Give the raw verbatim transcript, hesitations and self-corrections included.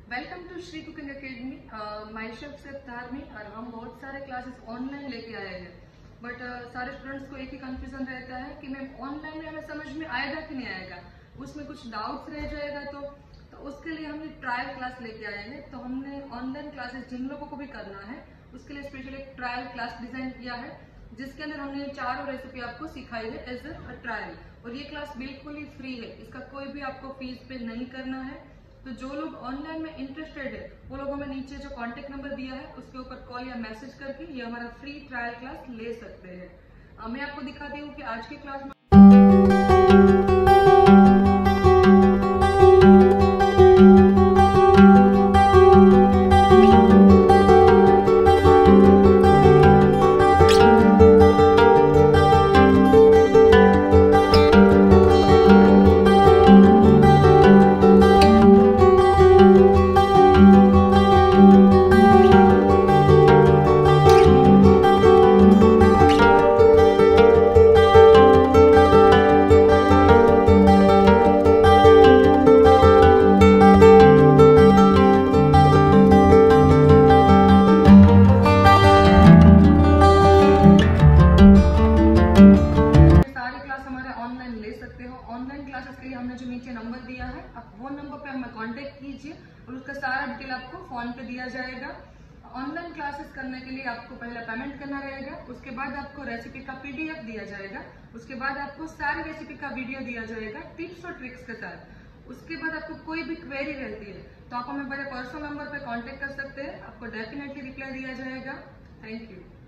Welcome to Shri cooking academy. My chef से धार्मी और हम बहुत सारे क्लासेस ऑनलाइन लेके आए हैं, बट uh, सारे स्टूडेंट्स को एक ही कंफ्यूजन रहता है कि मैम ऑनलाइन में हमें समझ में आएगा कि नहीं आएगा, उसमें कुछ डाउट्स रह जाएगा। तो, तो उसके लिए हमने ट्रायल क्लास लेके आए हैं। तो हमने ऑनलाइन क्लासेस जिन लोगों को भी करना है उसके लिए स्पेशल एक ट्रायल क्लास डिजाइन किया है, जिसके अंदर हमने चारों रेसिपी आपको सिखाई है एज अ ट्रायल। और ये क्लास बिल्कुल ही फ्री है, इसका कोई भी आपको फीस पे नहीं करना है। तो जो लोग ऑनलाइन में इंटरेस्टेड है वो लोग हमें नीचे जो कांटेक्ट नंबर दिया है उसके ऊपर कॉल या मैसेज करके ये हमारा फ्री ट्रायल क्लास ले सकते हैं। मैं आपको दिखाती हूँ कि आज की क्लास में ऑनलाइन क्लासेस के लिए हमने जो नीचे नंबर दिया है आप वो नंबर पे हमें कांटेक्ट कीजिए और उसका सारा डिटेल आपको फोन पे दिया जाएगा। ऑनलाइन क्लासेस करने के लिए आपको पहले पेमेंट करना रहेगा, उसके बाद आपको रेसिपी का पीडीएफ दिया जाएगा, उसके बाद आपको सारी रेसिपी का वीडियो दिया जाएगा टिप्स और ट्रिक्स के साथ। उसके बाद आपको कोई भी क्वेरी रहती है तो आप हमें मेरे पर्सनल नंबर पे कांटेक्ट कर सकते हैं, आपको डेफिनेटली रिप्लाई दिया जाएगा। Thank you.